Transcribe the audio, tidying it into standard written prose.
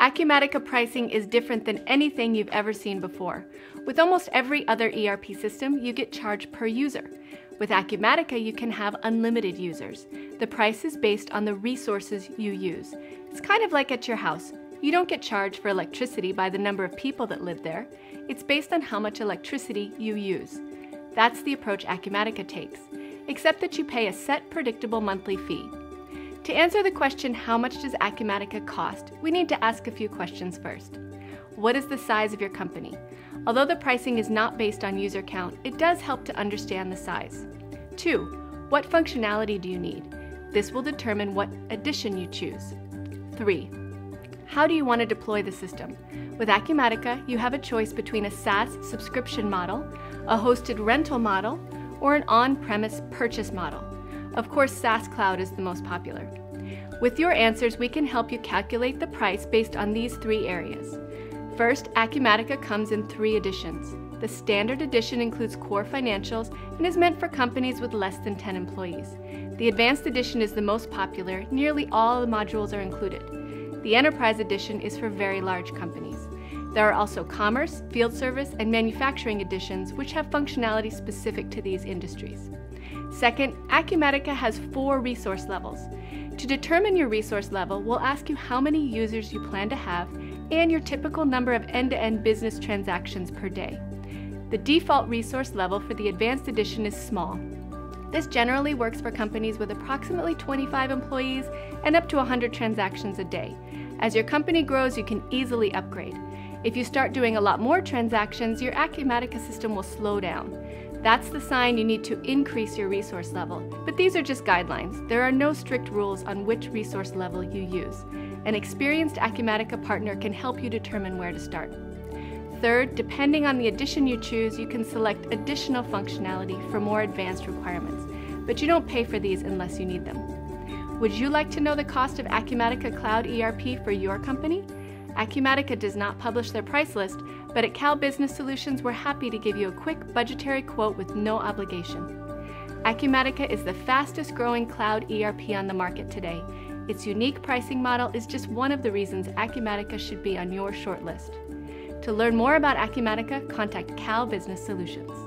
Acumatica pricing is different than anything you've ever seen before. With almost every other ERP system, you get charged per user. With Acumatica, you can have unlimited users. The price is based on the resources you use. It's kind of like at your house. You don't get charged for electricity by the number of people that live there. It's based on how much electricity you use. That's the approach Acumatica takes, except that you pay a set, predictable monthly fee. To answer the question, how much does Acumatica cost, we need to ask a few questions first. What is the size of your company? Although the pricing is not based on user count, it does help to understand the size. 2. What functionality do you need? This will determine what edition you choose. 3. How do you want to deploy the system? With Acumatica, you have a choice between a SaaS subscription model, a hosted rental model, or an on-premise purchase model. Of course, SaaS Cloud is the most popular. With your answers, we can help you calculate the price based on these 3 areas. First, Acumatica comes in 3 editions. The Standard Edition includes core financials and is meant for companies with less than 10 employees. The Advanced Edition is the most popular. Nearly all the modules are included. The Enterprise Edition is for very large companies. There are also Commerce, Field Service, and Manufacturing Editions, which have functionality specific to these industries. Second, Acumatica has 4 resource levels. To determine your resource level, we'll ask you how many users you plan to have and your typical number of end-to-end business transactions per day. The default resource level for the Advanced Edition is small. This generally works for companies with approximately 25 employees and up to 100 transactions a day. As your company grows, you can easily upgrade. If you start doing a lot more transactions, your Acumatica system will slow down. That's the sign you need to increase your resource level. But these are just guidelines. There are no strict rules on which resource level you use. An experienced Acumatica partner can help you determine where to start. Third, depending on the edition you choose, you can select additional functionality for more advanced requirements, but you don't pay for these unless you need them. Would you like to know the cost of Acumatica Cloud ERP for your company? Acumatica does not publish their price list, but at Cal Business Solutions, we're happy to give you a quick budgetary quote with no obligation. Acumatica is the fastest growing cloud ERP on the market today. Its unique pricing model is just one of the reasons Acumatica should be on your short list. To learn more about Acumatica, contact Cal Business Solutions.